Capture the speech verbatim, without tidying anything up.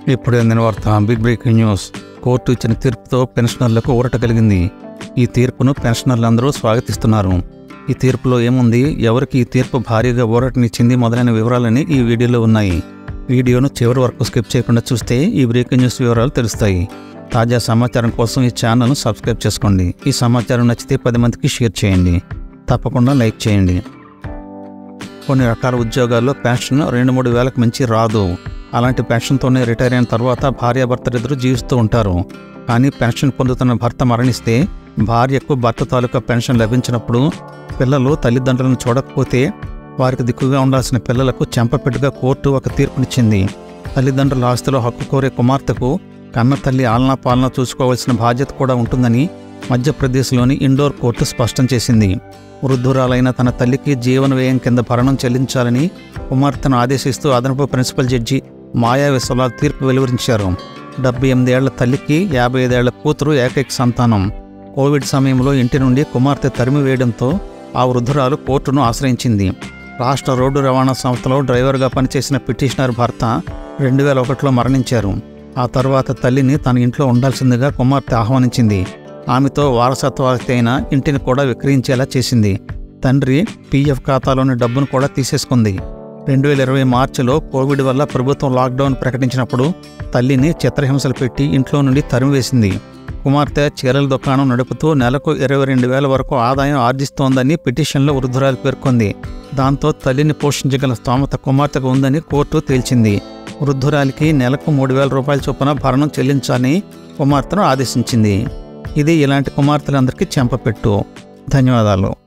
ఇప్పుడు అందిన వార్త బిగ్ బ్రేకింగ్ న్యూస్. కోర్టు ఇచ్చిన తీర్పుతో పెన్షనర్లకు ఊరట కలిగింది. ఈ తీర్పును పెన్షనర్లందరూ స్వాగతిస్తున్నారు. ఈ తీర్పులో ఏముంది, ఎవరికి ఈ తీర్పు భారీగా ఊరటనిచ్చింది మొదలైన వివరాలని ఈ వీడియోలో ఉన్నాయి. వీడియోను చివరి వరకు స్కిప్ చేయకుండా చూస్తే ఈ బ్రేకింగ్ న్యూస్ వివరాలు తెలుస్తాయి. తాజా సమాచారం కోసం ఈ ఛానల్ను సబ్స్క్రైబ్ చేసుకోండి. ఈ సమాచారం నచ్చితే పది మందికి షేర్ చేయండి. తప్పకుండా లైక్ చేయండి. కొన్ని రకాల ఉద్యోగాల్లో పెన్షన్ రెండు మూడు వేలకు మించి రాదు. అలాంటి పెన్షన్తోనే రిటైర్ అయిన తర్వాత భార్యాభర్తలిద్దరూ జీవిస్తూ ఉంటారు. కానీ పెన్షన్ పొందుతున్న భర్త మరణిస్తే భార్యకు భర్త తాలూకా పెన్షన్ లభించినప్పుడు పిల్లలు తల్లిదండ్రులను చూడకపోతే వారికి దిక్కుగా ఉండాల్సిన పిల్లలకు చెంపపెట్టుగా కోర్టు ఒక తీర్పునిచ్చింది. తల్లిదండ్రుల ఆస్తిలో హక్కు కోరే కుమార్తెకు కన్న తల్లి ఆలనా పాలన చూసుకోవాల్సిన బాధ్యత కూడా ఉంటుందని మధ్యప్రదేశ్లోని ఇండోర్ కోర్టు స్పష్టం చేసింది. వృద్ధురాలైన తన తల్లికి జీవన వ్యయం కింద భరణం చెల్లించాలని కుమార్తెను ఆదేశిస్తూ అదనపు ప్రిన్సిపల్ జడ్జి మాయా విశ్వలాల్ తీర్పు వెలువరించారు. డెబ్బై ఎనిమిదేళ్ల తల్లికి యాభై ఐదేళ్ల కూతురు ఏకైక సంతానం. కోవిడ్ సమయంలో ఇంటి నుండి కుమార్తె తరిమివేయడంతో ఆ వృద్ధురాలు కోర్టును ఆశ్రయించింది. రాష్ట్ర రోడ్డు రవాణా సంస్థలో డ్రైవర్గా పనిచేసిన పిటిషనర్ భర్త రెండు వేల ఒకటిలో మరణించారు. ఆ తర్వాత తల్లిని తన ఇంట్లో ఉండాల్సిందిగా కుమార్తె ఆహ్వానించింది. ఆమెతో వారసత్వ ఆస్తి అయిన ఇంటిని కూడా విక్రయించేలా చేసింది. తండ్రి పీఎఫ్ ఖాతాలోని డబ్బును కూడా తీసేసుకుంది. రెండు వేల ఇరవై మార్చిలో కోవిడ్ వల్ల ప్రభుత్వం లాక్డౌన్ ప్రకటించినప్పుడు తల్లిని చిత్రహింసలు పెట్టి ఇంట్లో నుండి తరిమివేసింది. కుమార్తె చీరల దుకాణం నడుపుతూ నెలకు ఇరవై రెండు వేల వరకు ఆదాయం ఆర్జిస్తోందని పిటిషన్లో వృద్ధురాలు పేర్కొంది. దాంతో తల్లిని పోషించగల స్తోమత కుమార్తెకు ఉందని కోర్టు తేల్చింది. వృద్ధురాలికి నెలకు మూడు వేల రూపాయల చొప్పున భరణం చెల్లించాలని కుమార్తెను ఆదేశించింది. ఇది ఇలాంటి కుమార్తెలందరికీ చెంపపెట్టు. ధన్యవాదాలు.